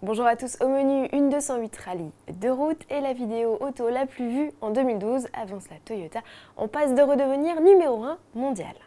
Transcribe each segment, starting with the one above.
Bonjour à tous, au menu une 208 rallye de route et la vidéo auto la plus vue en 2012 avance la Toyota en passe de redevenir numéro 1 mondial.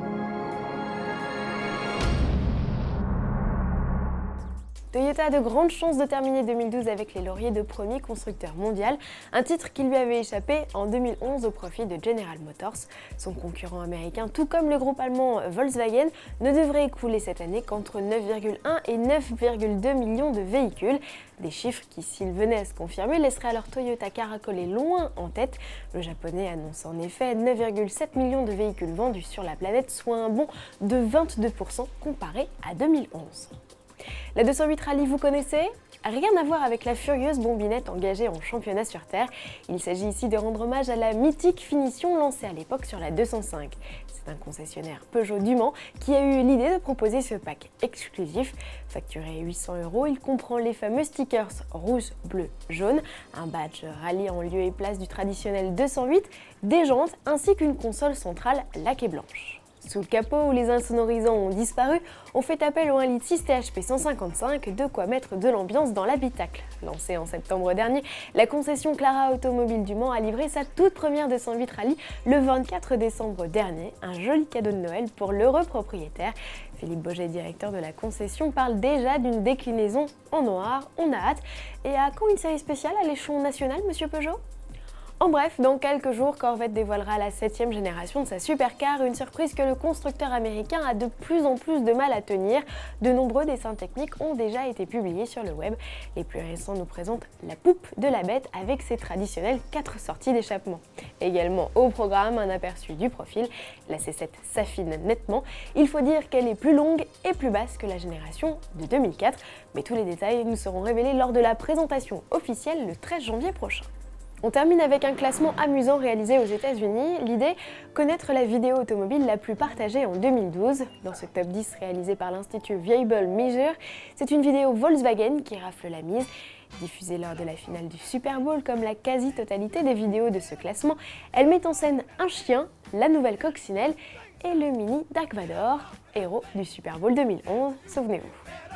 Toyota a de grandes chances de terminer 2012 avec les lauriers de premier constructeur mondial, un titre qui lui avait échappé en 2011 au profit de General Motors. Son concurrent américain, tout comme le groupe allemand Volkswagen, ne devrait écouler cette année qu'entre 9,1 et 9,2 millions de véhicules. Des chiffres qui, s'ils venaient à se confirmer, laisseraient alors Toyota caracoler loin en tête. Le japonais annonce en effet 9,7 millions de véhicules vendus sur la planète, soit un bond de 22% comparé à 2011. La 208 Rallye, vous connaissez ? Rien à voir avec la furieuse bombinette engagée en championnat sur Terre. Il s'agit ici de rendre hommage à la mythique finition lancée à l'époque sur la 205. C'est un concessionnaire Peugeot du Mans qui a eu l'idée de proposer ce pack exclusif. Facturé 800 €, il comprend les fameux stickers rouge, bleu, jaune, un badge rallye en lieu et place du traditionnel 208, des jantes ainsi qu'une console centrale laquée blanche. Sous le capot où les insonorisants ont disparu, on fait appel au 1,6 litre THP 155, de quoi mettre de l'ambiance dans l'habitacle. Lancée en septembre dernier, la concession Clara Automobile du Mans a livré sa toute première 208 Rallye le 24 décembre dernier, un joli cadeau de Noël pour l'heureux propriétaire. Philippe Boget, directeur de la concession, parle déjà d'une déclinaison en noir, on a hâte. Et à quand une série spéciale à l'échelon national, monsieur Peugeot ? En bref, dans quelques jours, Corvette dévoilera la 7e génération de sa supercar, une surprise que le constructeur américain a de plus en plus de mal à tenir. De nombreux dessins techniques ont déjà été publiés sur le web. Les plus récents nous présentent la poupe de la bête avec ses traditionnelles 4 sorties d'échappement. Également au programme, un aperçu du profil. La C7 s'affine nettement. Il faut dire qu'elle est plus longue et plus basse que la génération de 2004. Mais tous les détails nous seront révélés lors de la présentation officielle le 13 janvier prochain. On termine avec un classement amusant réalisé aux États-Unis. L'idée, connaître la vidéo automobile la plus partagée en 2012. Dans ce top 10 réalisé par l'Institut Viable Measure, c'est une vidéo Volkswagen qui rafle la mise. Diffusée lors de la finale du Super Bowl, comme la quasi-totalité des vidéos de ce classement, elle met en scène un chien, la nouvelle coccinelle et le mini Dark Vador, héros du Super Bowl 2011, souvenez-vous.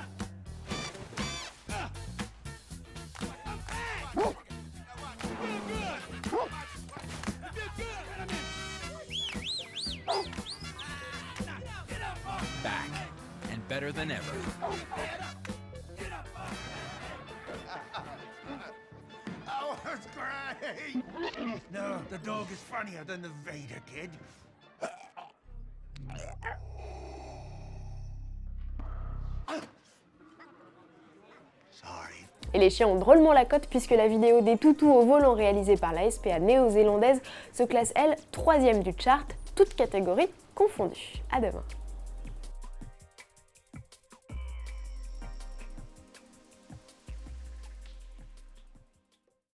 Back and better than ever. Oh, that's great! No, the dog is funnier than the Vader kid. Sorry. Et les chiens ont drôlement la cote puisque la vidéo des toutous au volant réalisée par la SPA néo-zélandaise se classe elle 3e du chart, toutes catégories confondues. À demain.